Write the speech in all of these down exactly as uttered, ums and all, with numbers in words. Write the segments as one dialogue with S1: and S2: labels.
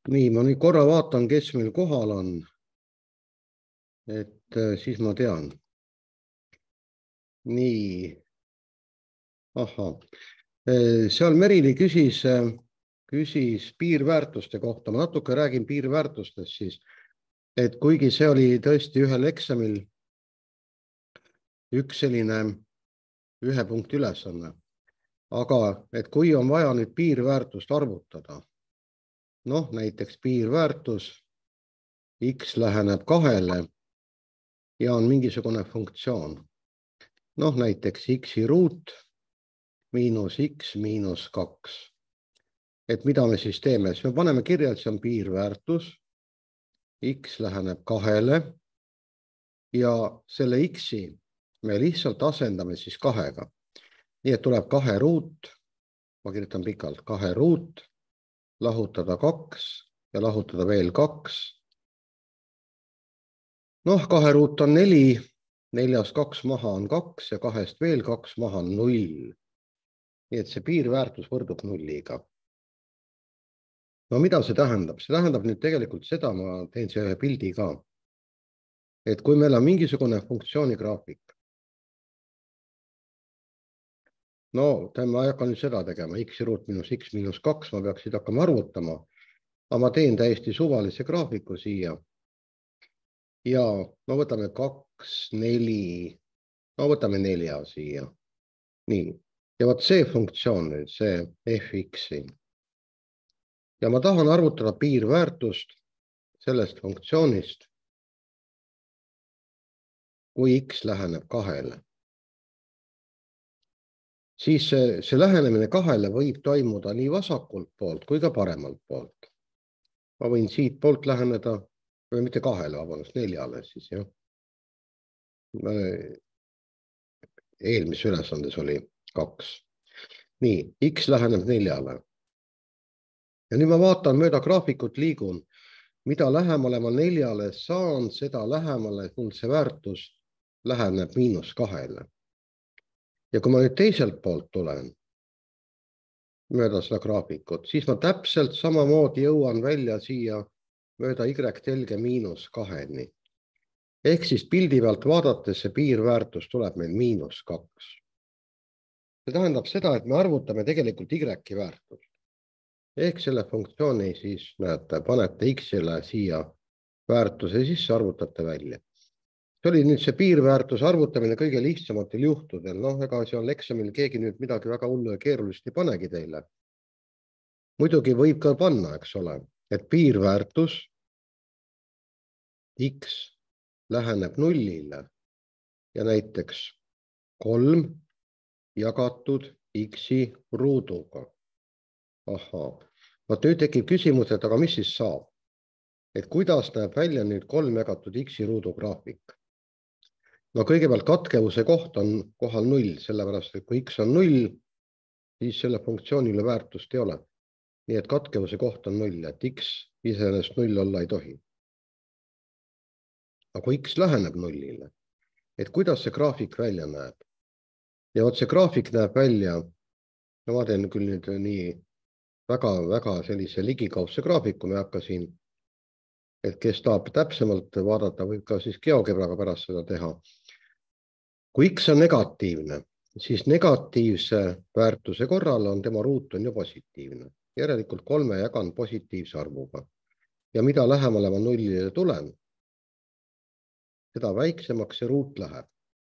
S1: Nii, ma nüüd korra vaatan, kes meil kohal on. Et siis ma tean. Nii. Aha. Seal Merili küsis, küsis piirväärtuste kohta. Ma natuke räägin piirväärtustest siis. Et kuigi see oli tõesti ühel eksamil üks selline ühe punkti ülesanne. Aga et kui on vaja nüüd piirväärtust arvutada, noh, näiteks piirväärtus x läheneb kahele ja on mingisugune funktsioon. Noh, näiteks x-i ruut miinus x miinus kaks. Et mida me siis teeme? Siis me paneme kirja, et see on piirväärtus. X läheneb kahele ja selle x-i me lihtsalt asendame siis kahega. Nii et tuleb kahe ruut, ma kirjutan pikalt, kahe ruut, lahutada kaks ja lahutada veel kaks. Noh, kahe ruut on neli, neljast kaks maha on kaks ja kahest veel kaks maha on null. Nii et see piirväärtus võrdub nulliga. No mida see tähendab? See tähendab nüüd tegelikult seda, ma teen see ühe pildi ka. Et kui meil on mingisugune funktsiooni graafik, no ma ei hakka nüüd seda tegema, x ruut miinus x miinus kaks, ma peaksid hakkama arvutama, aga ma teen täiesti suvalise graafiku siia. Ja no võtame kaks, neli, no võtame nelja siia. Nii, ja võt see funktsioon nüüd, see fx-i. Ja ma tahan arvutada piirväärtust sellest funktsioonist, kui x läheneb kahele. Siis see, see lähenemine kahele võib toimuda nii vasakult poolt kui ka paremalt poolt. Ma võin siit poolt läheneda, või mitte kahele, vabandust, neljale siis, jah. Eelmises ülesandes oli kaks. Nii, x läheneb neljale. Ja nüüd ma vaatan mööda graafikut liigun, mida lähemale ma neljale saan, seda lähemale mul see väärtus läheneb miinus kahele. Ja kui ma nüüd teiselt poolt tulen mööda seda graafikut, siis ma täpselt samamoodi jõuan välja siia mööda y-telge miinus kaheni. Ehk siis pildi pealt vaadates see piirväärtus tuleb meil miinus kaks. See tähendab seda, et me arvutame tegelikult y-i väärtust. Ehk selle funktsiooni siis näete, panete x-ile siia väärtuse sisse, arvutate välja. See oli nüüd see piirväärtuse arvutamine kõige lihtsamatel juhtudel. Noh, ega seal eksamil keegi nüüd midagi väga hullu ja keerulist ei panegi teile. Muidugi võib ka panna, eks ole, et piirväärtus x läheneb nullile ja näiteks kolm jagatud x-i ruuduga. Ahaa, vaat nüüd tekib küsimus, et aga mis siis saab? Et kuidas näeb välja nüüd kolm jagatud x-i ruudu graafik? No kõigepealt katkevuse koht on kohal null, sellepärast, et kui x on null, siis selle funktsioonile väärtust ei ole. Nii et katkevuse koht on null, et x iseenesest null olla ei tohi. Aga kui x läheneb nullile, et kuidas see graafik välja näeb? Ja vot see graafik näeb välja, no ma teen küll nüüd nii väga, väga sellise ligikaudse graafiku, me hakka siin, et kes tahab täpsemalt vaadata, võib ka siis GeoGebraga pärast seda teha. Kui x on negatiivne, siis negatiivse väärtuse korral on tema ruut on ju positiivne. Järelikult kolme jagan positiivse arvuga. Ja mida lähemale ma nullile tulen, seda väiksemaks see ruut läheb.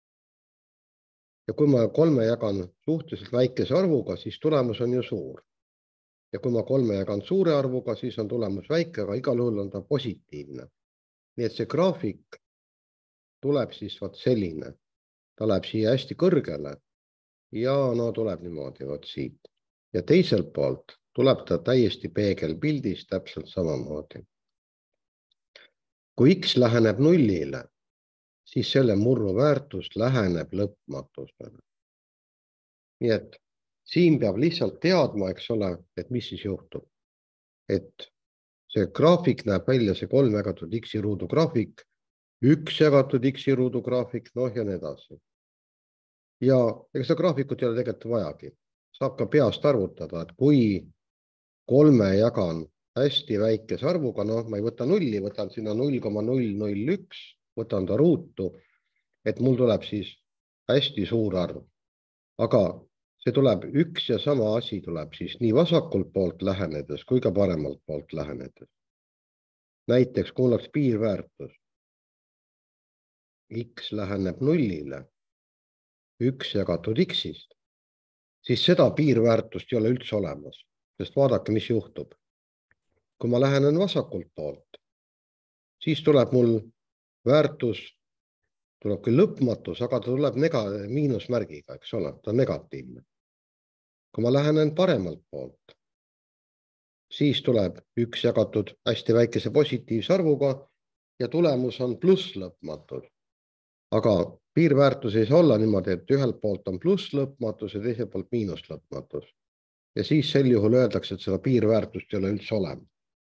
S1: Ja kui ma kolme jagan suhteliselt väikese arvuga, siis tulemus on ju suur. Ja kui ma kolme jagan suure arvuga, siis on tulemus väike, aga igal juhul on ta positiivne. Nii et see graafik tuleb siis vaat selline. Ta läheb siia hästi kõrgele ja no tuleb niimoodi vaat siit. Ja teiselt poolt tuleb ta täiesti peegelpildis täpselt samamoodi. Kui x läheneb nullile, siis selle murru väärtus läheneb lõpmatusele. Nii et siin peab lihtsalt teadma, eks ole, et mis siis juhtub. Et see graafik näeb välja see kolm jagatud x-i ruudu graafik, üks jagatud x-i ruudu graafik, noh ja nii edasi. Ja ega seda graafikut ei ole tegelikult vajagi. Saab ka peast arvutada, et kui kolme jagan hästi väikese arvuga, noh, ma ei võta nulli, võtan sinna null koma null null üks, võtan ta ruutu, et mul tuleb siis hästi suur arv. Aga see tuleb üks ja sama asi tuleb siis nii vasakult poolt lähenedes kui ka paremalt poolt lähenedes. Näiteks, kui oleks piirväärtus. X läheneb nullile, üks jagatud X-ist, siis seda piirväärtust ei ole üldse olemas, sest vaadake, mis juhtub. Kui ma lähenen vasakult poolt, siis tuleb mul väärtus, tuleb küll lõpmatus, aga ta tuleb nega, miinusmärgiga, eks ole, ta on negatiivne. Kui ma lähenen paremalt poolt, siis tuleb üks jagatud hästi väikese positiivse arvuga ja tulemus on pluss lõpmatud. Aga piirväärtus ei saa olla niimoodi, et ühelt poolt on pluss lõpmatus ja teiselt poolt miinus lõpmatus. Ja siis sel juhul öeldakse, et seda piirväärtust ei ole üldse olemas.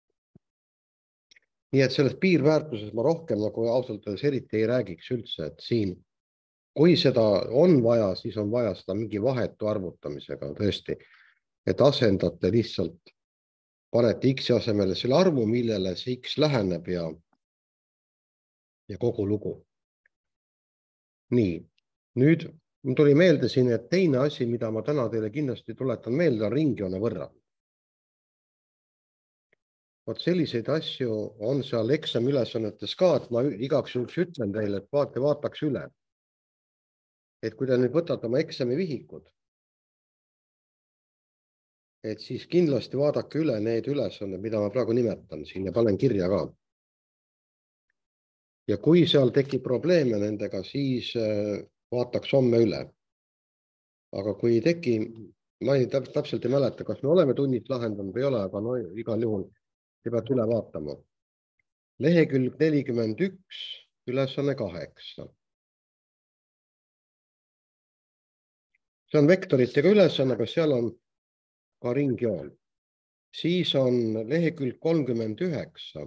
S1: Nii et sellest piirväärtuses ma rohkem nagu ausalt öeldes eriti ei räägiks üldse, et siin, kui seda on vaja, siis on vaja seda mingi vahetu arvutamisega tõesti, et asendate lihtsalt, panete X asemele selle arvu, millele see X läheneb ja, ja kogu lugu. Nii, nüüd tuli meelde siin, et teine asi, mida ma täna teile kindlasti tuletan meelde, on ringjoone võrrand. Vot selliseid asju on seal eksami ülesannetes ka, et ma igaks juhuks ütlen teile, et vaate, vaataks üle. Et kui te nüüd võtate oma eksami vihikud, et siis kindlasti vaadake üle need ülesanded, mida ma praegu nimetan siin ja panen kirja ka. Ja kui seal tekib probleeme nendega, siis vaataks homme üle. Aga kui ei teki, ma ei täpselt ei mäleta, kas me oleme tunnid lahendanud või ei ole, aga no, igal juhul te peate üle vaatama. Lehekülg nelikümmend üks, ülesanne kaheksa. See on vektoritega ülesanne, aga seal on ka ringjoon. Siis on lehekülg kolmkümmend üheksa.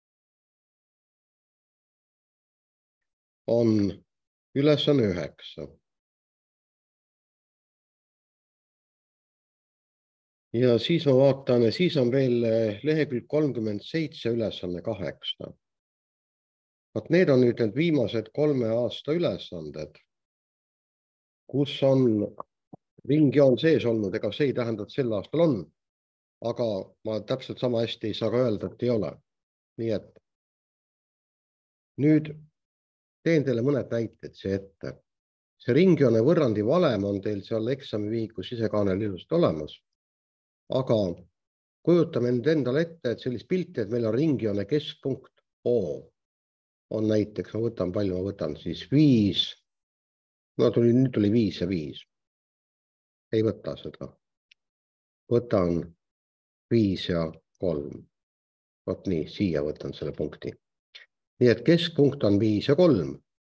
S1: On ülesanne üheksa. Ja siis ma vaatan, siis on veel lehekülg kolmkümmend seitse, ülesanne kaheksa. Vaat need on nüüd need viimased kolme aasta ülesanded, kus on ringjoon sees olnud, ega see ei tähenda, et sel aastal on, aga ma täpselt sama hästi ei saa ka öelda, et ei ole. Nii et nüüd teen teile mõned näited see ette. See ringjoone võrrandi valem on teil seal eksamivihiku sisekaanel ilusasti olemas. Aga kujutame nüüd endale ette, et sellist pilti, et meil on ringjoone keskpunkt O. On näiteks, ma võtan palju, ma võtan siis viis. No tuli, nüüd tuli viis ja viis. Ei võta seda. Võtan viis ja kolm. Vot nii, siia võtan selle punkti. Nii et keskpunkt on viis ja kolm.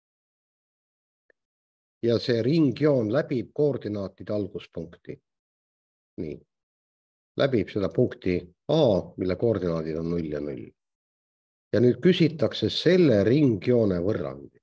S1: Ja see ringjoon läbib koordinaatide alguspunkti. Nii. Läbib seda punkti A, mille koordinaadid on null ja null. Ja nüüd küsitakse selle ringjoone võrrandi.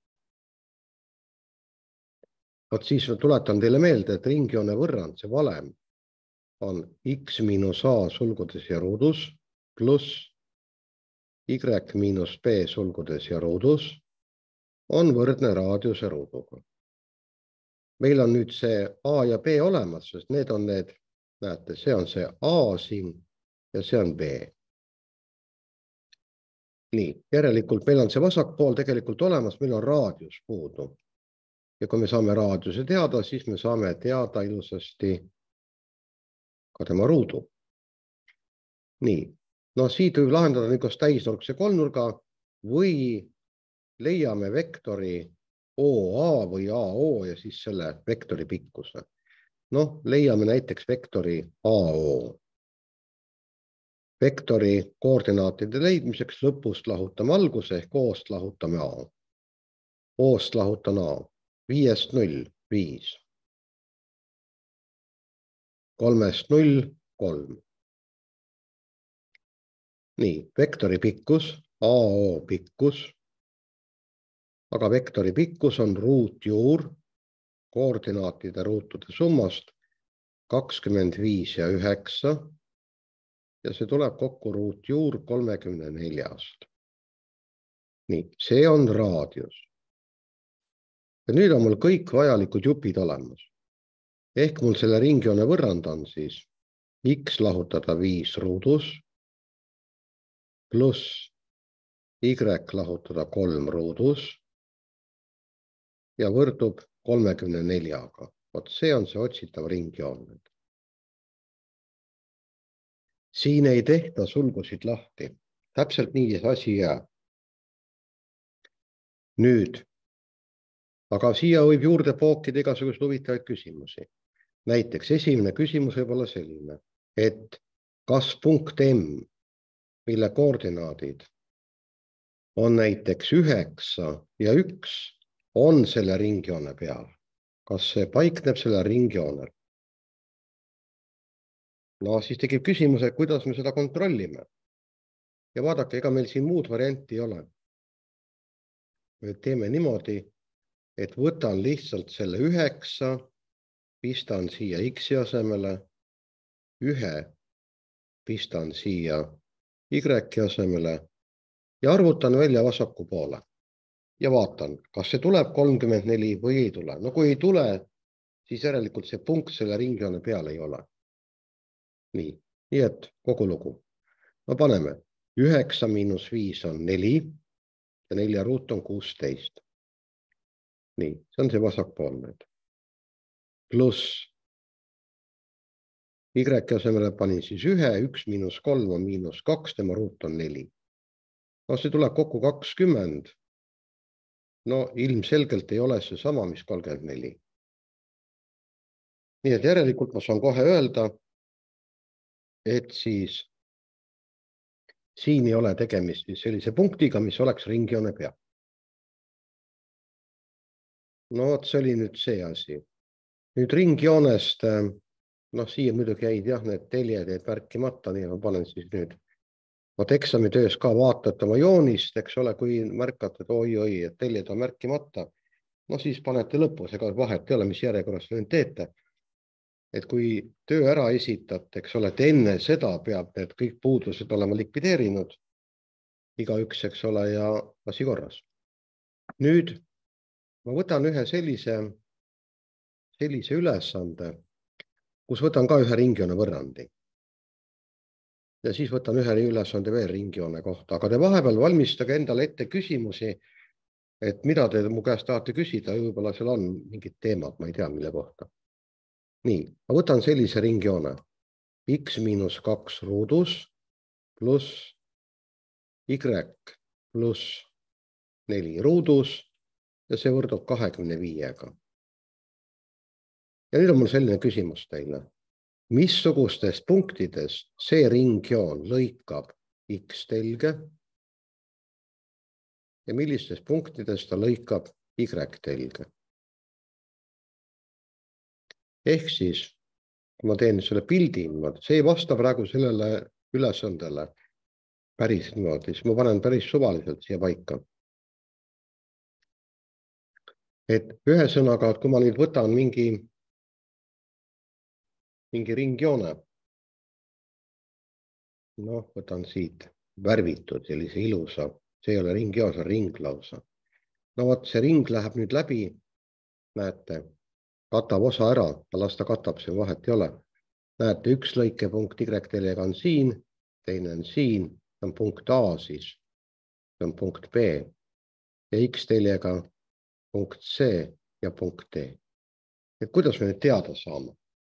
S1: Vot siis tuletan teile meelde, et ringjoone võrrand, see valem, on X miinus A sulgudes ja ruudus pluss Y miinus B sulgudes ja ruudus on võrdne raadiuse ruuduga. Meil on nüüd see A ja B olemas, sest need on need, näete, see on see A siin ja see on B. Nii, järelikult meil on see vasakpool tegelikult olemas, meil on raadius puudu. Ja kui me saame raadiuse teada, siis me saame teada ilusasti ka tema ruudu. Nii, no siit võib lahendada niikost täisnurkse kolmnurga või leiame vektori O A või A O ja siis selle vektori pikkuse. Noh, leiame näiteks vektori A O. Vektori koordinaatide leidmiseks lõpust lahutame alguse ehk O-st lahutame A. O-st lahutan A. Viiest null, viis. Kolmest null, kolm. Nii, vektori pikkus, A O pikkus. Aga vektori pikkus on ruutjuur koordinaatide ruutude summast kakskümmend viis ja üheksa ja see tuleb kokku ruutjuur kolmekümne neljast. Nii, see on raadius. Ja nüüd on mul kõik vajalikud jupid olemas. Ehk mul selle ringjoone võrrand on siis x lahutada viis ruudus pluss y lahutada kolm ruudus ja võrdub kolmekümne neljaga. Vot see on see otsitav ringjoon. Siin ei tehta sulgusid lahti. Täpselt nii see asi jääb. Nüüd, aga siia võib juurde pookida igasugust huvitavaid küsimusi. Näiteks esimene küsimus võib olla selline, et kas punkt M, mille koordinaadid on näiteks üheksa ja üks, on selle ringjoone peal? Kas see paikneb selle ringjoonel? No siis tekib küsimus, et kuidas me seda kontrollime. Ja vaadake, ega meil siin muud varianti ei ole. Me teeme niimoodi, et võtan lihtsalt selle üheksa, pistan siia x asemele, ühe pistan siia y asemele ja arvutan välja vasaku poole. Ja vaatan, kas see tuleb kolmkümmend neli või ei tule. No kui ei tule, siis järelikult see punkt selle ringjoone peal ei ole. Nii, nii et kogu lugu. No paneme, üheksa miinus viis on neli ja nelja ruut on kuusteist. Nii, see on see vasakpool nüüd. Pluss y asemele panin siis ühe, üks miinus kolm on miinus kaks, tema ruut on neli. No see tuleb kokku kakskümmend. No ilmselgelt ei ole see sama, mis kolmkümmend neli. Nii et järelikult ma saan kohe öelda, et siis siin ei ole tegemist sellise punktiga, mis oleks ringjoone peal. No see oli nüüd see asi. Nüüd ringjoonest, noh siia muidugi jäid jah, need teljed jäid märkimata, nii ma panen siis nüüd. Vot eksamitöös ka vaatate oma joonist, eks ole, kui märkate, et oi-oi, et teljed on märkimata. No siis panete lõpus, ega vahet ei ole, mis järjekorras nüüd teete. Et kui töö ära esitate, eks ole, et enne seda peab need kõik puudused olema likvideerinud. Igaüks, eks ole, ja asi korras. Nüüd ma võtan ühe sellise, sellise ülesande, kus võtan ka ühe ringjoone võrrandi. Ja siis võtan ühe ülesande veel ringjoone kohta, aga te vahepeal valmistage endale ette küsimusi, et mida te mu käest tahate küsida, võib-olla seal on mingid teemad, ma ei tea, mille kohta. Nii, ma võtan sellise ringjoone. X miinus kaks ruudus pluss Y pluss neli ruudus ja see võrdub kahekümne viiega. Ja nüüd on mul selline küsimus teile. Missugustest punktidest see ringjoon lõikab X telge ja millistest punktidest ta lõikab Y telge? Ehk siis, kui ma teen selle pildi, see ei vasta praegu sellele ülesandele päris niimoodi, siis ma panen päris suvaliselt siia paika. Et ühesõnaga, kui ma nüüd võtan mingi, mingi ringjoone, noh, võtan siit värvitud sellise ilusa, see ei ole ringjoon, see on ringlausa. No vot, see ring läheb nüüd läbi, näete, katab osa ära, las ta katab, see vahet ei ole. Näete, üks lõikepunkt Y-teljega on siin, teine on siin, see on punkt A siis, see on punkt B ja X-teljega punkt C ja punkt D. Et kuidas me nüüd teada saame?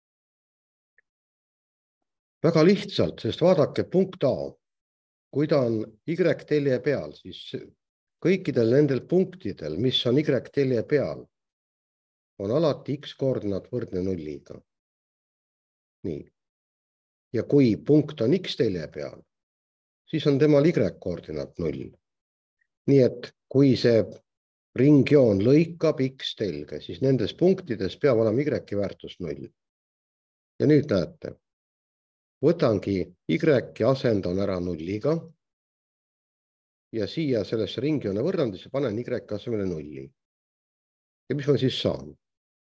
S1: Väga lihtsalt, sest vaadake punkt A, kui ta on Y-telje peal, siis kõikidel nendel punktidel, mis on Y-telje peal, on alati X-koordinaat võrdne nulliga. Nii. Ja kui punkt on X-telje peal, siis on temal Y-koordinaat null. Nii et kui see ringjoon lõikab X-telge, siis nendes punktides peab olema Y väärtus null. Ja nüüd näete, võtangi Y ja asendan ära nulliga ja siia sellesse ringjoone võrrandisse panen Y asemele nulli. Ja mis ma siis saan?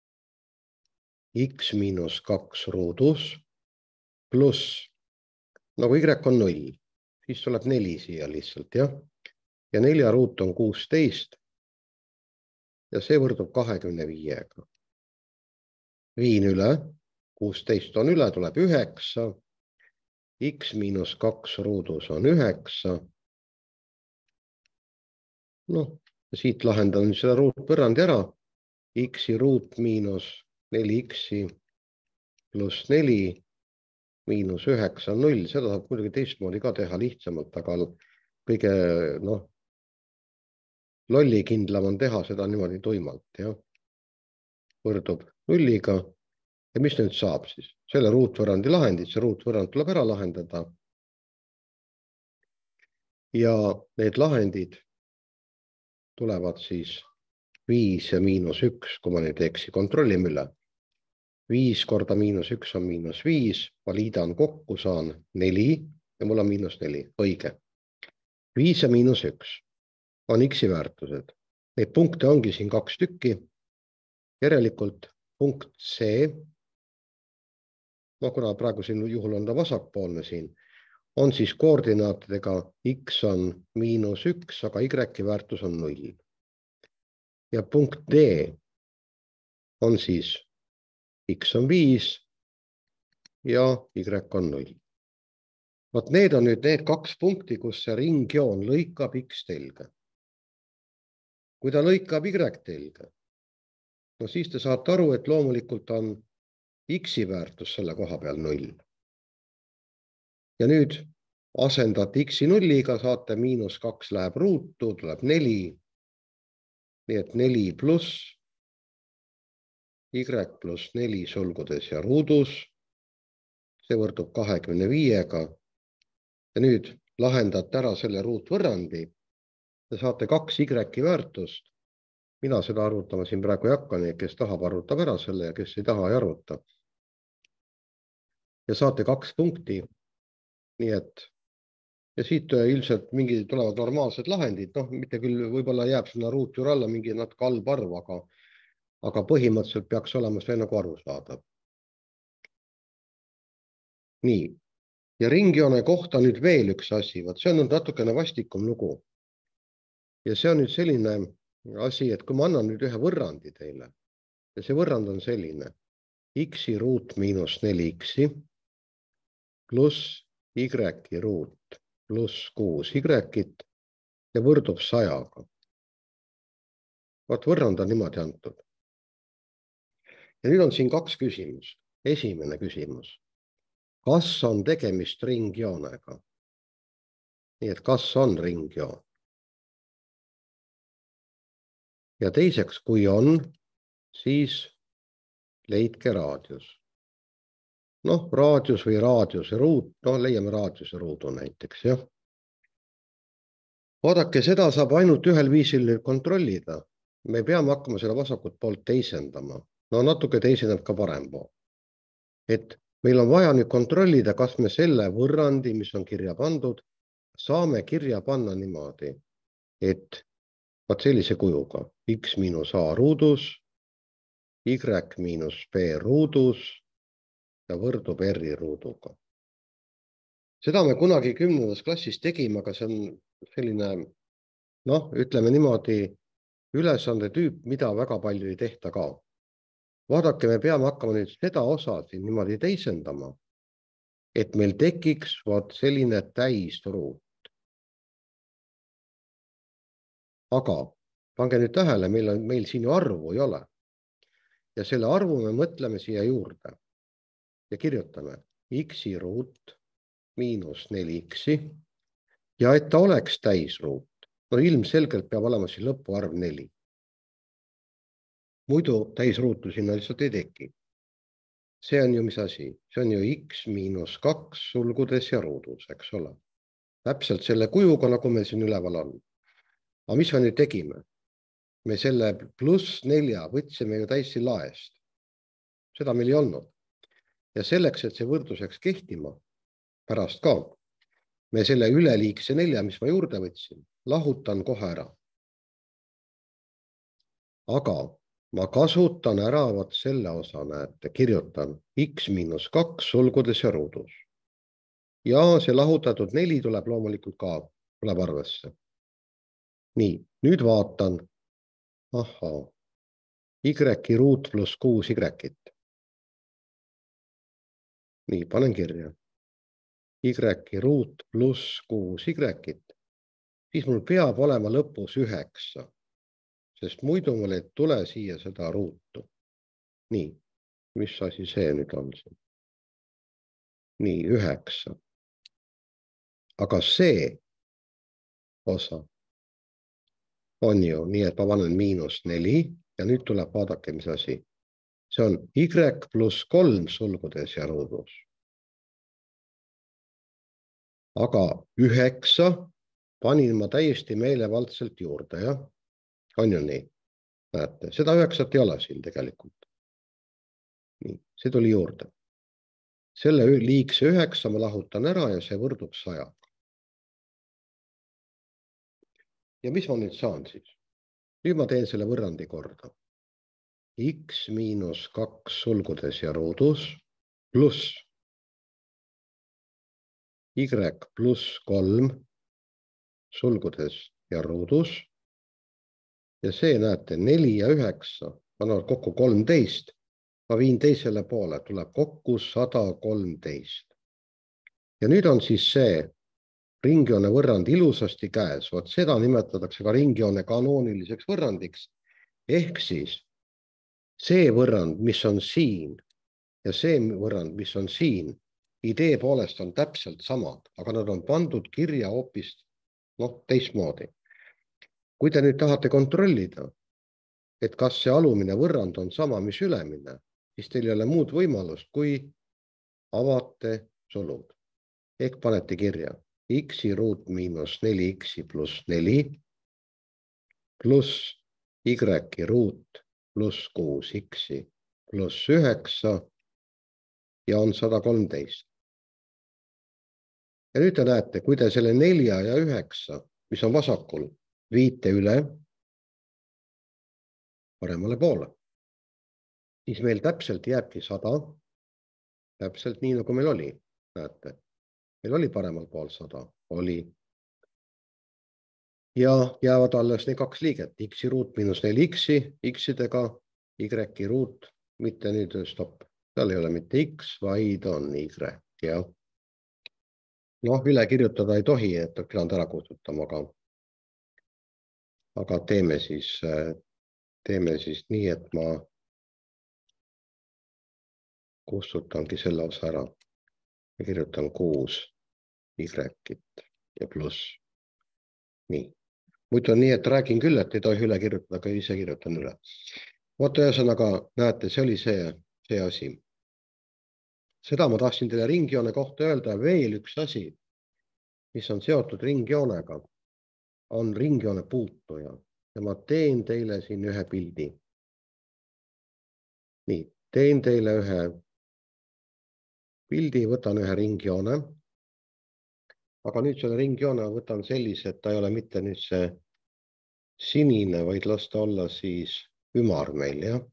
S1: X miinus kaks ruudus pluss nagu Y on null, siis tuleb neli siia lihtsalt, jah. Ja nelja ruut on kuusteist ja see võrdub kahekümne viiega. Viin üle, kuusteist on üle, tuleb üheksa. X miinus kaks ruudus on üheksa. Noh, siit lahendan seda ruutvõrrandi ära. X-i ruut miinus neli X-i pluss neli miinus üheksa on null. Seda saab muidugi teistmoodi ka teha lihtsamalt, aga kõige noh, lollikindlam on teha seda niimoodi tuimalt, jah. Võrdub nulliga. Ja mis nüüd saab siis? Selle ruutvõrrandi lahendid, see ruutvõrrand tuleb ära lahendada. Ja need lahendid tulevad siis viis ja miinus üks, kui ma nüüd eksi, kontrollime üle. viis korda miinus üks on miinus viis, ma liidan kokku, saan neli ja mul on miinus neli, õige. viis ja miinus üks on X-i väärtused. Neid punkte ongi siin kaks tükki. Järelikult punkt C, no kuna praegu siin juhul on ta vasakpoolne siin, on siis koordinaatidega X on miinus üks, aga Y väärtus on null. Ja punkt D on siis X on viis ja Y on null. Vot need on nüüd need kaks punkti, kus see ringjoon lõikab X telge. Kui ta lõikab Y telge, no siis te saate aru, et loomulikult on X-i väärtus selle koha peal null. Ja nüüd asendate X-i nulliga, saate miinus kaks läheb ruutu, tuleb neli. Nii et neli pluss Y pluss neli sulgudes ja ruudus. See võrdub kahekümne viiega. Ja nüüd lahendate ära selle ruutvõrrandi. Te saate kaks Y väärtust. Mina seda arvutama siin praegu ei hakka, nii kes tahab arvutab ära selle ja kes ei taha ei arvuta. Ja saate kaks punkti. Nii et ja siit ilmselt mingi tulevad normaalsed lahendid. Noh, mitte küll võib-olla jääb sinna ruutjuur alla mingi natuke halb arv, aga, aga põhimõtteliselt peaks olema see nagu aru saada. Nii. Ja ringjoone kohta nüüd veel üks asi. Vaat see on nüüd natukene vastikum lugu. Ja see on nüüd selline asi, et kui ma annan nüüd ühe võrrandi teile ja see võrrand on selline X-i ruut miinus neli X-i pluss Y-i ruut pluss kuus Y-it ja võrdub sajaga. Vaat võrrand on niimoodi antud. Ja nüüd on siin kaks küsimust. Esimene küsimus. Kas on tegemist ringjoonega? Nii et kas on ringjoon? Ja teiseks, kui on, siis leidke raadius. Noh, raadius või raadiuse ruut, noh, leiame raadiuse ruudu näiteks, jah. Vaadake, seda saab ainult ühel viisil kontrollida. Me peame hakkama selle vasakut poolt teisendama. No natuke teiseneb ka parem pool. Et meil on vaja nüüd kontrollida, kas me selle võrrandi, mis on kirja pandud, saame kirja panna niimoodi, et vaat sellise kujuga X miinus A ruudus, Y miinus B ruudus ja võrdub R-i ruuduga. Seda me kunagi kümnendas klassis tegime, aga see on selline, noh, ütleme niimoodi, ülesande tüüp, mida väga palju ei tehta ka. Vaadake, me peame hakkama nüüd seda osa siin niimoodi teisendama, et meil tekiks vaat selline täisruut. Aga pange nüüd tähele, meil, on, meil siin ju arvu ei ole. Ja selle arvu me mõtleme siia juurde ja kirjutame X-i ruut miinus neli X-i ja et ta oleks täisruut. No ilmselgelt peab olema siin lõpuarv neli. Muidu täisruutu sinna lihtsalt ei teki. See on ju mis asi? See on ju X miinus kaks sulgudes ja ruudus, eks ole. Täpselt selle kujuga, nagu meil siin üleval on. Aga mis me nüüd tegime? Me selle pluss nelja võtsime ju täiesti laest. Seda meil ei olnud. Ja selleks, et see võrdluseks kehtima, pärast ka, me selle üleliigse nelja, mis ma juurde võtsin, lahutan kohe ära. Aga ma kasutan ära võt selle osa, näete, kirjutan X miinus kaks sulgudes ja ruudus. ja see lahutatud neli tuleb loomulikult ka, tuleb arvesse. Nii, nüüd vaatan. Ahhaa. Y ruut pluss kuus Y-it. Nii, panen kirja. Y ruut pluss kuus Y-it. Siis mul peab olema lõpus üheksa. Sest muidu mul ei tule siia seda ruutu. Nii, mis asi see nüüd on siin? Nii, üheksa. Aga see osa on ju nii, et ma panen miinus neli ja nüüd tuleb vaadake, mis asi. See on Y pluss kolm sulgudes ja ruudus. Aga üheksa panin ma täiesti meelevaldselt juurde, jah? On ju nii? Näete, seda üheksat ei ole siin tegelikult. Nii, see tuli juurde. Selle liigse üheksa ma lahutan ära ja see võrdub sajaga. Ja mis ma nüüd saan siis? Nüüd ma teen selle võrrandi korda. X miinus kaks sulgudes ja ruudus pluss Y pluss kolm sulgudes ja ruudus. Ja see näete neli ja üheksa, ma kokku kolmteist. Ma viin teisele poole, tuleb kokku sada kolmteist. Ja nüüd on siis see ringjoone võrrand ilusasti käes. Vot seda nimetatakse ka ringjoone kanooniliseks võrrandiks. Ehk siis see võrrand, mis on siin ja see võrrand, mis on siin, idee poolest on täpselt samad, aga nad on pandud kirja hoopis noh, teistmoodi. Kui te nüüd tahate kontrollida, et kas see alumine võrrand on sama, mis ülemine, siis teil ei ole muud võimalust, kui avate sulud. Ehk panete kirja X ruut miinus neli X pluss neli pluss Y ruut pluss kuus X pluss üheksa ja on sada kolmteist. Ja nüüd te näete, kui te selle nelja ja üheksa, mis on vasakul, viite üle paremale poole, siis meil täpselt jääbki sada, täpselt nii, nagu meil oli. Näete, meil oli paremal pool sada, oli. Ja jäävad alles need kaks liiget, X ruut miinus neli X, X-idega, Y ruut, mitte nüüd stopp. Seal ei ole mitte X, vaid on Y. Ja noh, üle kirjutada ei tohi, et pidanud ära kustutama, aga, aga teeme siis, teeme siis nii, et ma kustutangi selle osa ära. Ja kirjutan kuus Y-it ja pluss. Nii. Muidu on nii, et räägin küll, et ei tohi üle kirjutada, aga ise kirjutan üle. Vot ühesõnaga, näete, see oli see, see asi. Seda ma tahtsin teile ringjoone kohta öelda. Veel üks asi, mis on seotud ringjoonega, on ringjoone puutuja. Ja ma teen teile siin ühe pildi. Nii, teen teile ühe pildi, võtan ühe ringjoone. Aga nüüd selle ringjoone võtan sellise, et ta ei ole mitte nüüd see sinine, vaid las ta olla siis ümar meil, jah.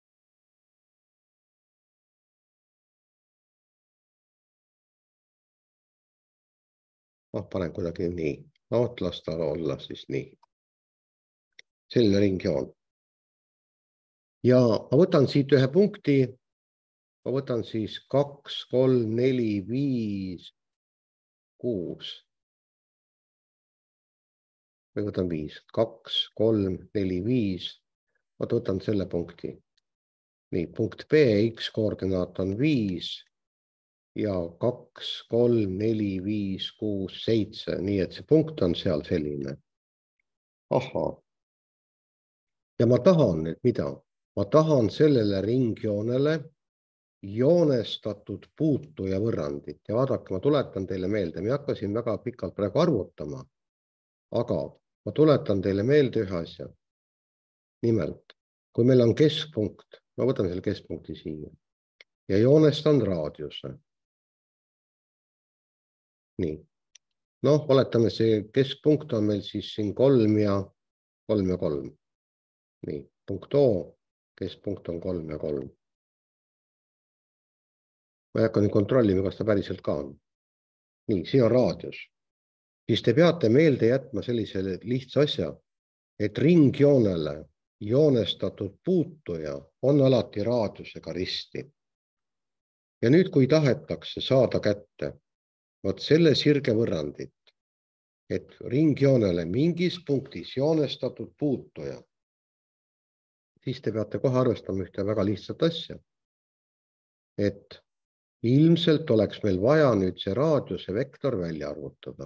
S1: noh, panen kuidagi nii. No, las ta olla siis nii. Selline ringjoon. Ja ma võtan siit ühe punkti. Ma võtan siis kaks, kolm, neli, viis, kuus. Või võtan viis. kaks, kolm, neli, viis. Ma võtan selle punkti. Nii, punkt B, X koordinaat on viis. Ja kaks, kolm, neli, viis, kuus, seitse. Nii, et see punkt on seal selline. Aha. Ja ma tahan, et mida? Ma tahan sellele ringjoonele joonestatud puutuja võrrandit. Ja vaadake, ma tuletan teile meelde. Me hakkasin väga pikalt praegu arvutama. Aga ma tuletan teile meelde ühe asja. Nimelt, kui meil on keskpunkt, ma võtan selle keskpunkti siia. Ja joonestan raadiuse. Nii. Noh, oletame, see keskpunkt on meil siis siin kolm ja kolm ja kolm. Nii, punkt O, keskpunkt on kolm ja kolm. Ma ei hakka nüüd kontrollima, kas ta päriselt ka on. nii, siin on raadius. Siis te peate meelde jätma sellise lihtsa asja, et ringjoonele joonestatud puutuja on alati raadiusega risti. Ja nüüd, kui tahetakse saada kätte vot selle sirgevõrrandit, et ringjoonele mingis punktis joonestatud puutuja, siis te peate kohe arvestama ühte väga lihtsat asja. Et ilmselt oleks meil vaja nüüd see raadiuse vektor välja arvutada.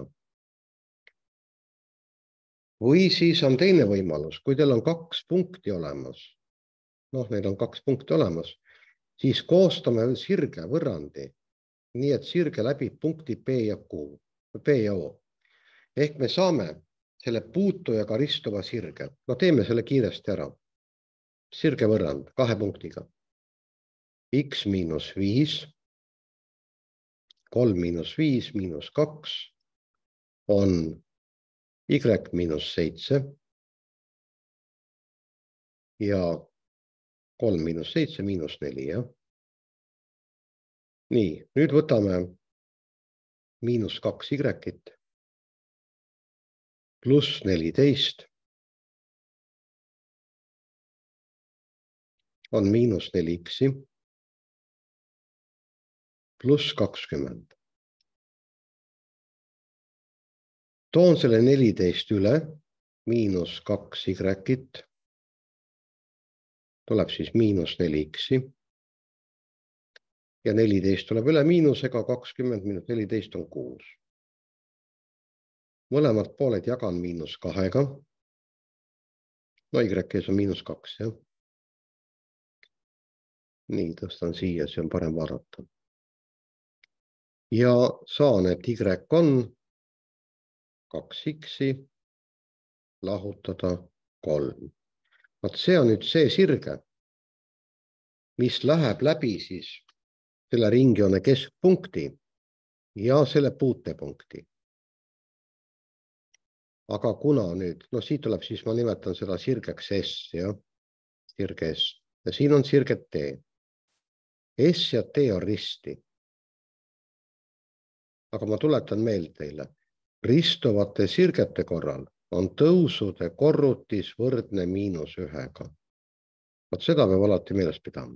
S1: Või siis on teine võimalus, kui teil on kaks punkti olemas, noh, neil on kaks punkti olemas, siis koostame sirge võrrandi, nii et sirge läbib punkti P ja Q, P ja O. Ehk me saame selle puutujaga ristuva sirge. No teeme selle kiiresti ära. Sirge võrrand kahe punktiga. X miinus viis, kolm miinus viis miinus kaks on Y miinus seitse ja kolm miinus seitse miinus neli. Ja? Nii, nüüd võtame miinus kaks Y-it pluss neliteist on miinus neli X-i pluss kakskümmend. Toon selle neliteist üle, miinus kaks Y-it, tuleb siis miinus neli X-i ja neliteist tuleb üle miinusega, kakskümmend miinus neliteist on kuus. Mõlemad pooled jagan miinus kahega. No Y-s on miinus kaks, jah. Nii, tõstan siia, see on parem vaadata. Ja saan, et Y on kaks X-i lahutada kolm. Vaat see on nüüd see sirge, mis läheb läbi siis selle ringjoone keskpunkti ja selle puutepunkti. Aga kuna nüüd, no siit tuleb siis, ma nimetan seda sirgeks S, ja? Sirge S. Ja siin on sirget T. S ja T on risti. Aga ma tuletan meelde teile, ristuvate sirgete korral on tõusude korrutis võrdne miinus ühega. Vaat seda peab alati meeles pidama.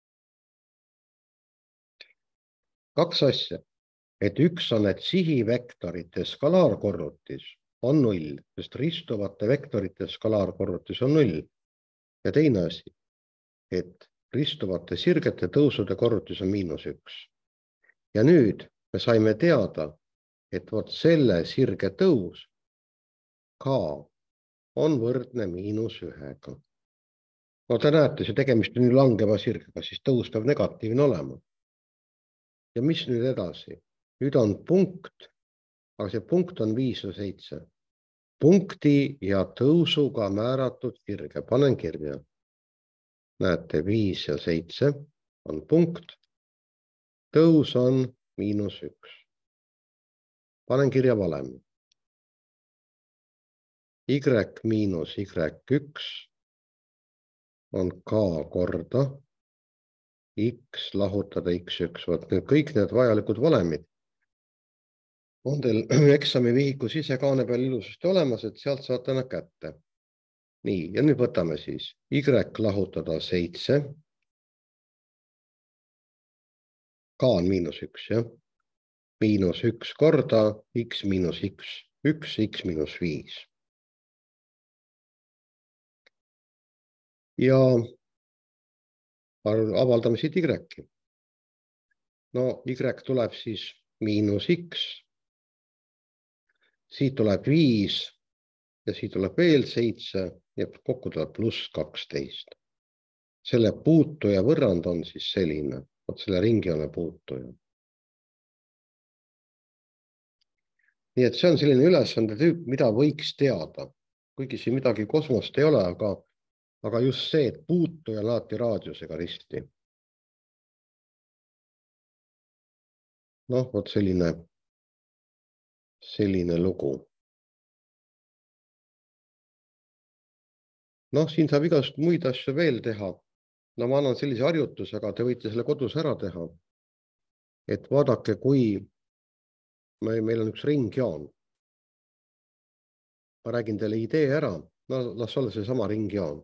S1: Kaks asja, et üks on, et sihivektorite skalaarkorrutis on null, sest ristuvate vektorite skalaarkorrutis on null. Ja teine asi, et ristuvate sirgete tõusude korrutis on miinus üks. Ja nüüd me saime teada, et vot selle sirge tõus K on võrdne miinus ühega. No te näete, see tegemist on langeva sirgega, siis tõus peab negatiivne olema. Ja mis nüüd edasi? Nüüd on punkt, aga see punkt on viis ja seitse. Punkti ja tõusuga määratud sirge. Panen kirja. Näete, viis ja seitse on punkt. Tõus on miinus üks. Panen kirja valemi. Y miinus Y üks on K korda X lahutada X üks. Võt nüüd kõik need vajalikud valemid on teil eksamivihiku sisekaane peal ilusasti olemas, et sealt saate nad kätte. Nii, ja nüüd võtame siis Y lahutada seitse. K on miinus üks, jah? Miinus üks korda X miinus X üks, X miinus viis. Ja avaldame siit Y. No Y tuleb siis miinus X. Siit tuleb viis ja siit tuleb veel seitse ja kokku tuleb pluss kaksteist. Selle puutuja võrrand on siis selline, vot selle ringjoone puutuja. Nii et see on selline ülesande tüüp, mida võiks teada. Kuigi siin midagi kosmost ei ole, aga, aga just see, et puutuja alati raadiusega risti. Noh, vot selline selline lugu. Noh, siin saab igast muid asju veel teha. No ma annan sellise harjutuse, aga te võite selle kodus ära teha. Et vaadake, kui meil on üks ringjoon. Ma räägin teile idee ära, no las olla see sama ringjoon.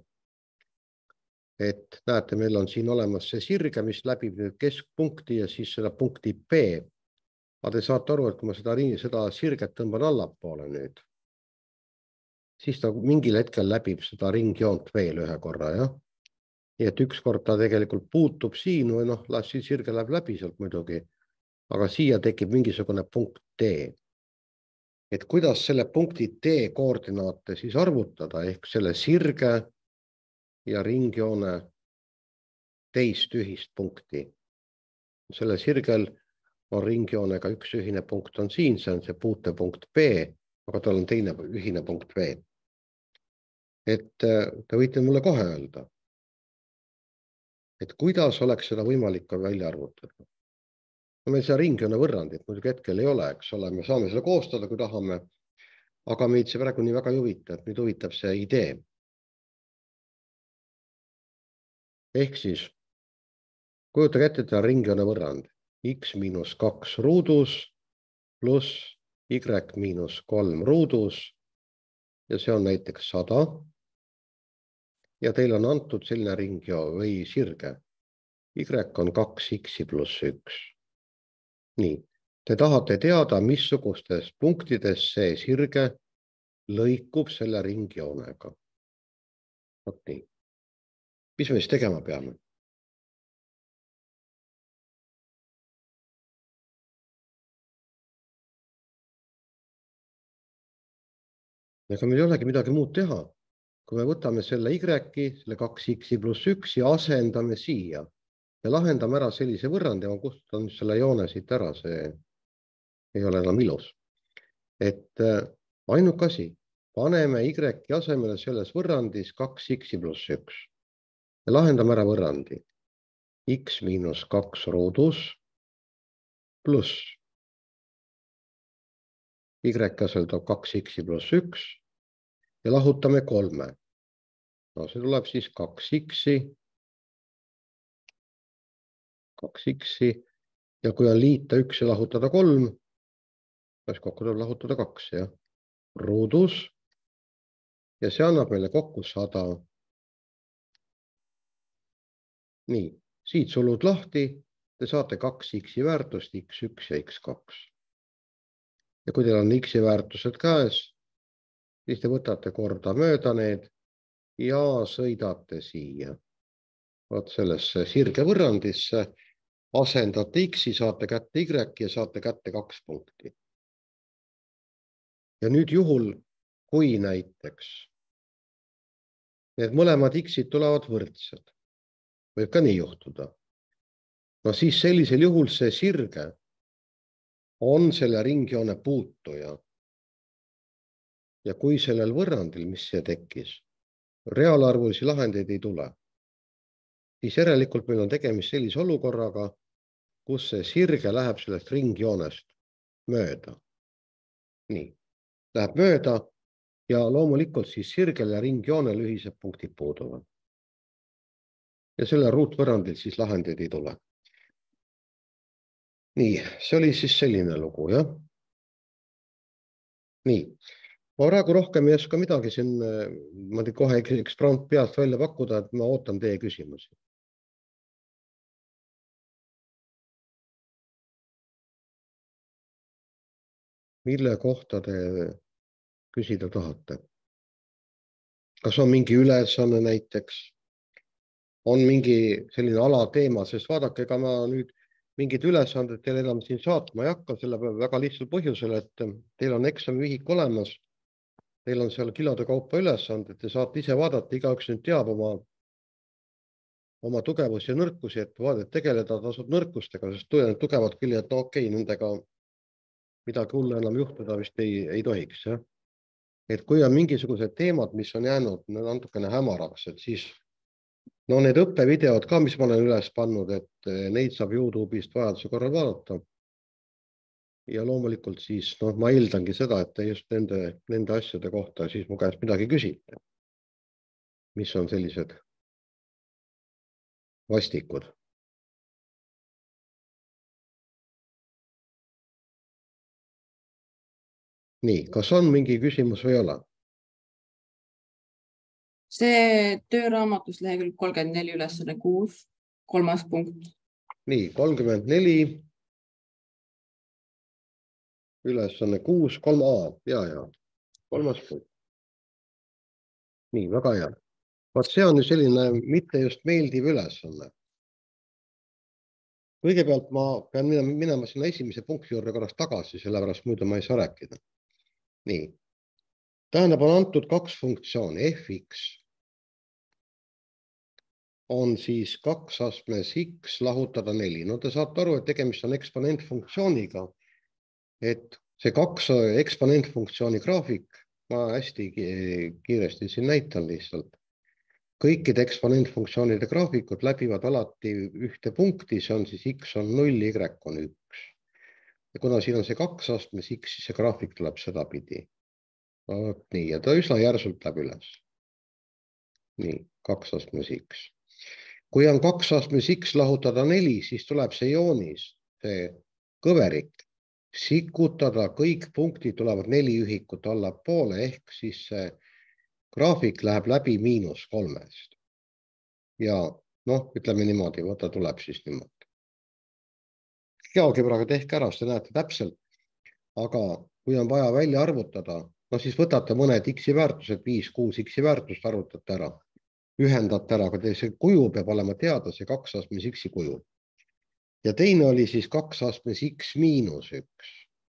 S1: Et näete, meil on siin olemas see sirge, mis läbib nüüd keskpunkti ja siis selle punkti B. Aga te saate aru, et kui ma seda, seda sirget tõmban allapoole nüüd, siis ta mingil hetkel läbib seda ringjoont veel ühe korra, jah? Nii et üks kord ta tegelikult puutub siin või noh, las siis sirge läheb läbi sealt muidugi, aga siia tekib mingisugune punkt D. Et kuidas selle punkti D koordinaate siis arvutada, ehk selle sirge ja ringjoone teist ühist punkti. Selle sirgel on ringjoonega üks ühine punkt on siin, see on see puutepunkt B, aga tal on teine ühine punkt B. Et te võite mulle kohe öelda, et kuidas oleks seda võimalik ka välja arvutada. No meil see ringjoone võrrandit muidugi hetkel ei ole, eks ole, me saame selle koostada, kui tahame, aga meid see praegu nii väga ei huvita, et meid huvitab see idee. Ehk siis, kujutage ette, et ringjoone võrrand x miinus kaks ruudus pluss y miinus kolm ruudus ja see on näiteks sada. Ja teil on antud selline ringjoon või sirge. Y on kaks x pluss üks. Nii, te tahate teada, missugustes punktides see sirge lõikub selle ringjoonega. Vot nii. Mis me siis tegema peame? Ega meil ei olegi midagi muud teha. Kui me võtame selle y, selle kaks x pluss üks ja asendame siia ja lahendame ära sellise võrrandi, ma kustutan selle joone siit ära, see ei ole enam ilus. Et ainuke asi, paneme y asemele selles võrrandis kaks x pluss üks ja lahendame ära võrrandi x miinus kaks ruudus pluss y asel toob kaks x pluss üks ja lahutame kolme. No see tuleb siis kaks x, kaks x ja kui on liita üks ja lahutada kolm, siis kokku tuleb lahutada kaks, jah. Ruudus ja see annab meile kokku sada. Nii, siit sulud lahti, te saate kaks x väärtust, x üks ja x kaks. Ja kui teil on x väärtused käes, siis te võtate korda mööda need ja sõidate siia. Vaat sellesse sirge võrrandisse asendate x-i, saate kätte y ja saate kätte kaks punkti. Ja nüüd juhul, kui näiteks need mõlemad x-id tulevad võrdsed, võib ka nii juhtuda. No siis sellisel juhul see sirge on selle ringjoone puutuja. Ja kui sellel võrrandil, mis see tekkis, reaalarvulisi lahendeid ei tule, siis järelikult meil on tegemist sellise olukorraga, kus see sirge läheb sellest ringjoonest mööda. Nii, läheb mööda ja loomulikult siis sirgel ja ringjoonel ühised punktid puuduvad. Ja selle ruutvõrrandil siis lahendeid ei tule. Nii, see oli siis selline lugu, jah? Nii, ma praegu rohkem ei oska midagi siin, ma tein kohe üks prompt peast välja pakkuda, et ma ootan teie küsimusi. Mille kohta te küsida tahate? Kas on mingi ülesanne näiteks? On mingi selline alateema, sest vaadake, ega ma nüüd mingid ülesanded teile enam siin saatma ei hakka, selle väga lihtsal põhjusel, et teil on eksamivihik olemas. Teil on seal kilode kaupa ülesanded, te saate ise vaadata, igaüks nüüd teab oma, oma tugevusi ja nõrkusi, et vaadata, tegeleda tasub nõrkustega, sest tugevad küljed, no okei, nendega midagi hullu enam juhtuda vist ei, ei tohiks. Ja? Et kui on mingisugused teemad, mis on jäänud natukene hämaraks, et siis no need õppevideod ka, mis ma olen üles pannud, et neid saab YouTube'ist vajaduse korral vaadata. Ja loomulikult siis, no ma eeldangi seda, et te just nende, nende asjade kohta siis mu käest midagi küsite. Mis on sellised vastikud. nii, kas on mingi küsimus või ei ole?
S2: See tööraamatus lehekülg kolmkümmend neli ülesanne kuus, kolmas punkt.
S1: Nii, kolmkümmend neli ülesanne kuus, kolm A, ja, ja, kolmas punkt. Nii, väga hea. Vaat see on selline mitte just meeldiv ülesanne. Kõigepealt ma pean minema, minema sinna esimese punkti juurde korraks tagasi, sellepärast muidu ma ei saa rääkida. Nii, tähendab, on antud kaks funktsiooni, fx on siis kaks astmes x lahutada neli. No te saate aru, et tegemist on eksponentfunktsiooniga, et see kaks eksponentfunktsiooni graafik, ma hästi kiiresti siin näitan lihtsalt. Kõikide eksponentfunktsioonide graafikud läbivad alati ühte punkti, see on siis x on null, y on üks. Ja kuna siin on see kaks astmes x, siis see graafik tuleb seda pidi. Nii, ja ta üsna järsult läheb üles. Nii, kaks astmes x. Kui on kaks astmes x lahutada neli, siis tuleb see joonis, see kõverik, sikutada, kõik punktid tulevad neli ühikut allapoole, ehk siis see graafik läheb läbi miinus kolmest. Ja noh, ütleme niimoodi, võtta tuleb siis niimoodi. Geogebraga tehke ära, seda näete täpselt. Aga kui on vaja välja arvutada, no siis võtate mõned x-i väärtused, viis, kuus x-i väärtust arvutate ära. Ühendate ära, aga see kuju peab olema teada, see kaks astmes x-i kuju. Ja teine oli siis kaks astmes x miinus üks.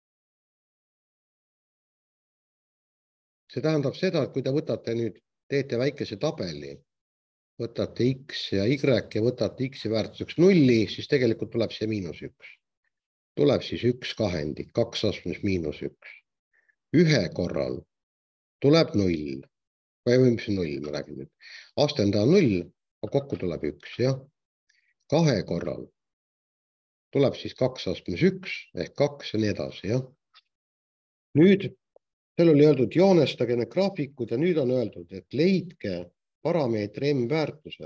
S1: See tähendab seda, et kui te võtate nüüd, teete väikese tabeli, võtate x ja y ja võtate x-i väärtuseks nulli, siis tegelikult tuleb see miinus üks. Tuleb siis üks kahendik, kaks astmes miinus üks. Ühe korral tuleb null. Või mis null, ma räägin nüüd. Astenda on null, aga kokku tuleb üks, jah. Kahe korral tuleb siis kaks astmes üks, ehk kaks ja nii edasi, jah. Nüüd seal oli öeldud, joonestage need graafikud ja nüüd on öeldud, et leidke parameetri m väärtused,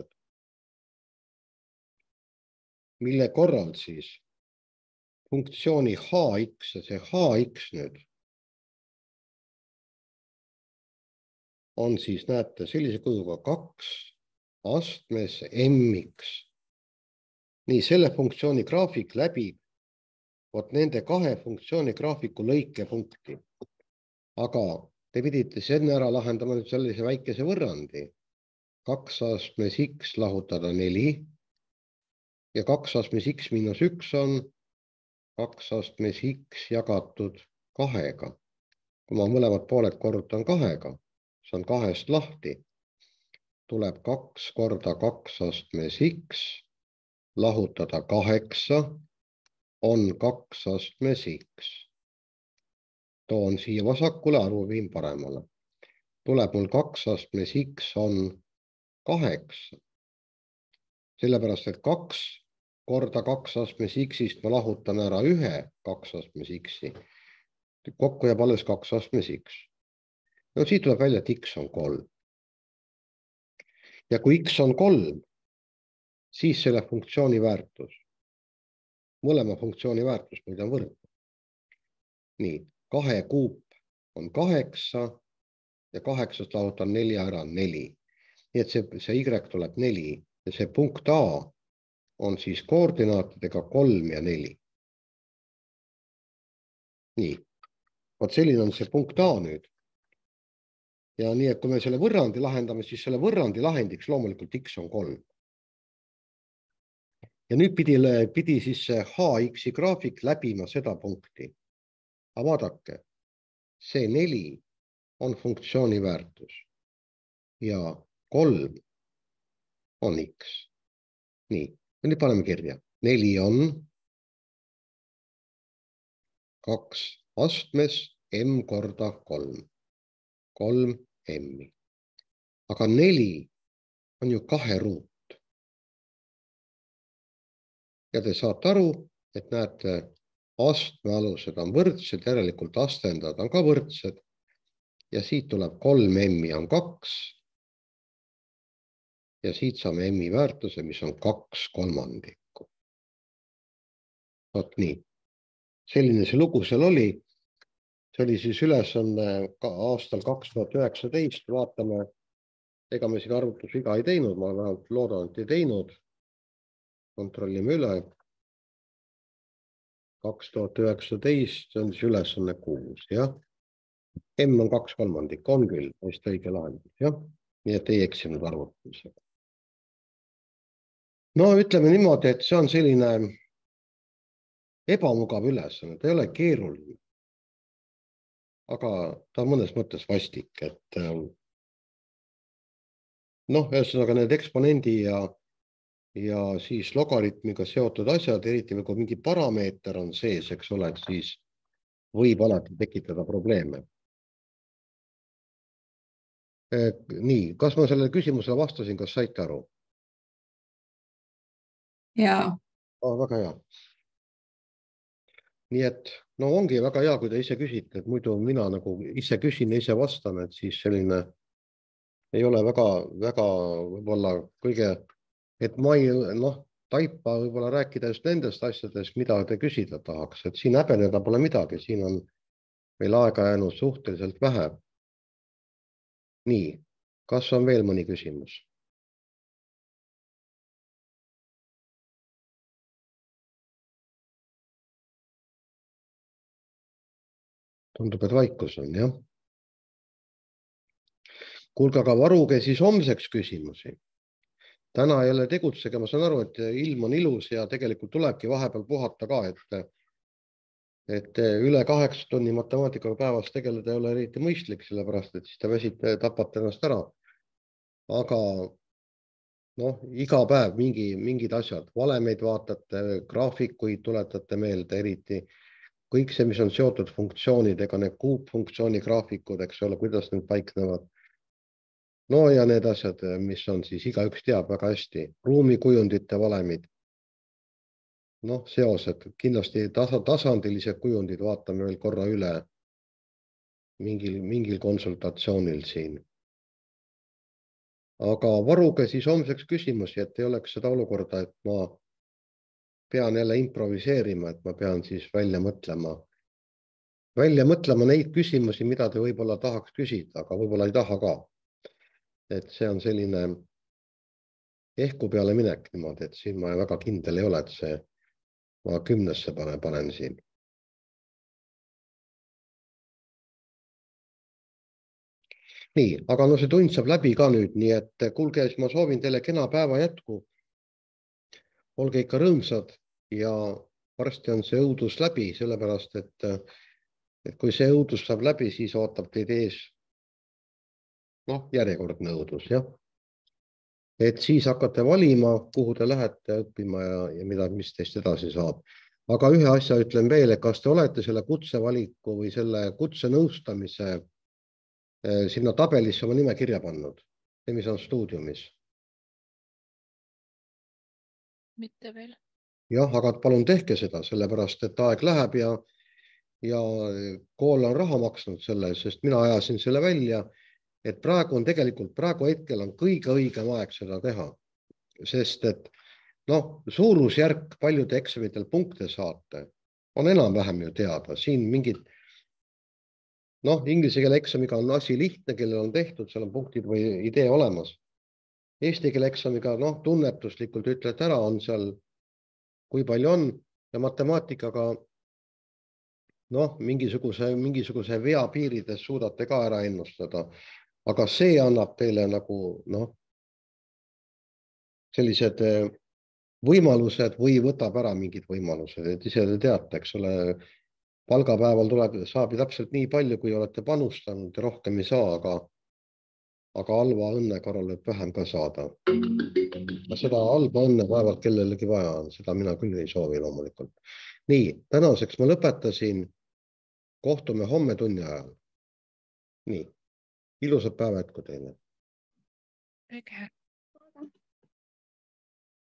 S1: mille korral siis funktsiooni hx ja see hx nüüd on siis, näete, sellise kujuga kaks astmes mx. Nii, selle funktsiooni graafik läbib vot nende kahe funktsiooni graafiku lõikepunkti. Aga te pidite enne ära lahendama nüüd sellise väikese võrrandi. kaks astmes x lahutada neli ja kaks astmes x miinus üks on kaks astmes x jagatud kahega. Kui ma mõlemad pooled korrutan kahega, see on kahest lahti, tuleb kaks korda kaks astmes x lahutada kaheksa on kaks astmes x. Toon siia vasakule, arvu viin paremale. Tuleb mul kaks astmes x on kaheksa. Sellepärast, et kaks korda kaks astmes x-ist ma lahutan ära ühe kaks astmes x-i. Kokku jääb alles kaks astmes x. No siit tuleb välja, et x on kolm. Ja kui x on kolm, siis selle funktsiooni väärtus. Mõlema funktsiooni väärtus muide on võrdne. Nii. Kahe kuup on kaheksa ja kaheksast lahutan neli ära neli. Nii et see, see y tuleb neli ja see punkt A on siis koordinaatidega kolm ja neli. Nii, vot selline on see punkt A nüüd. Ja nii, et kui me selle võrrandi lahendame, siis selle võrrandi lahendiks loomulikult x on kolm. Ja nüüd pidi, pidi siis see hx-i graafik läbima seda punkti. Aga vaadake, see neli on funktsiooni väärtus ja kolm on x. Nii, nüüd paneme kirja. neli on kaks astmes m korda kolm. kolm m-i. Aga neli on ju kahe ruut. Ja te saate aru, et näete, astmealused on võrdsed, järelikult astendad on ka võrdsed. Ja siit tuleb kolm m-i on kaks. Ja siit saame m-i väärtuse, mis on kaks kolmandikku. Vot nii. Selline see lugu seal oli. see oli siis ülesanne aastal kaks tuhat üheksateist, vaatame, ega me siin arvutusviga ei teinud, ma vähemalt loodan, et ei teinud. Kontrollime üle. kaks tuhat üheksateist, see on siis ülesanne kuus, jah. M on kaks kolmandik, on küll, hästi õige lahendus, jah. Nii et ei eksinud arvutamisega. No ütleme niimoodi, et see on selline ebamugav ülesanne, ta ei ole keeruline. Aga ta on mõnes mõttes vastik, et noh, ühesõnaga need eksponendi ja, ja siis logaritmiga seotud asjad, eriti kui mingi parameeter on sees, eks ole, siis võib alati tekitada probleeme. Nii, kas ma sellele küsimusele vastasin, kas saite aru?
S2: Jaa.
S1: Oh, väga hea. Nii et no ongi väga hea, kui te ise küsite, et muidu mina nagu ise küsin ja ise vastan, et siis selline ei ole väga, väga võib-olla kõige, et ma ei noh, taipa võib-olla rääkida just nendest asjadest, mida te küsida tahaks, et siin häbeneda pole midagi, siin on meil aega jäänud suhteliselt vähe. Nii, kas on veel mõni küsimus? Tundub, et vaikus on, jah. Kuulge, aga varuge siis homseks küsimusi. Täna ei ole tegutsege, ma saan aru, et ilm on ilus ja tegelikult tulebki vahepeal puhata ka, et, et üle kaheksa tunni matemaatikaga päevas tegeleda ei ole eriti mõistlik, sellepärast, et siis te väsite, tapate ennast ära. Aga noh, iga päev mingi, mingid asjad, valemeid vaatate, graafikuid tuletate meelde eriti, kõik see, mis on seotud funktsioonidega, need kuupfunktsiooni graafikud, eks ole, kuidas need paiknevad. No ja need asjad, mis on siis igaüks teab väga hästi, ruumikujundite valemid. Noh, seosed, kindlasti tasa, tasandilised kujundid vaatame veel korra üle mingil, mingil konsultatsioonil siin. Aga varuge siis homseks küsimusi, et ei oleks seda olukorda, et ma pean jälle improviseerima, et ma pean siis välja mõtlema. Välja mõtlema neid küsimusi, mida te võib-olla tahaks küsida, aga võib-olla ei taha ka. Et see on selline ehku peale minek niimoodi, et siin ma väga kindel ei ole, et see ma kümnesse panen, panen siin. Nii, aga no see tund saab läbi ka nüüd, nii et kuulge, ma soovin teile kena päeva jätku. Olge ikka rõõmsad ja varsti on see õudus läbi, sellepärast, et, et kui see õudus saab läbi, siis ootab teid ees noh, järjekordne õudus, jah. Et siis hakkate valima, kuhu te lähete õppima ja, ja mida, mis teist edasi saab. Aga ühe asja ütlen veel, et kas te olete selle kutsevaliku või selle kutsenõustamise sinna tabelisse oma nime kirja pannud, mis on stuudiumis?
S3: Mitte veel.
S1: Jah, aga palun tehke seda, sellepärast, et aeg läheb ja, ja kool on raha maksnud selle, sest mina ajasin selle välja, et praegu on tegelikult, praegu hetkel on kõige õigem aeg seda teha, sest et noh, suurusjärk paljude eksamitel punkte saate on enam-vähem ju teada, siin mingid noh, inglise keele eksamiga on asi lihtne, kellel on tehtud, seal on punktid või idee olemas. Eesti keele eksamiga, noh, tunnetuslikult ütlete ära, on seal, kui palju on, ja matemaatikaga, noh, mingisuguse, mingisuguse vea piirides suudate ka ära ennustada. Aga see annab teile nagu, noh, sellised võimalused või võtab ära mingid võimalused, et ise te teate, eks ole, palgapäeval tuleb, saab täpselt nii palju, kui olete panustanud, rohkem ei saa, aga aga halva õnne korral võib vähem ka saada. Seda halba õnne vaevalt kellelegi vaja on, seda mina küll ei soovi loomulikult. Nii, tänaseks ma lõpetasin. Kohtume homme tunni ajal. Nii, ilusat päeva jätku teile.
S3: Õige.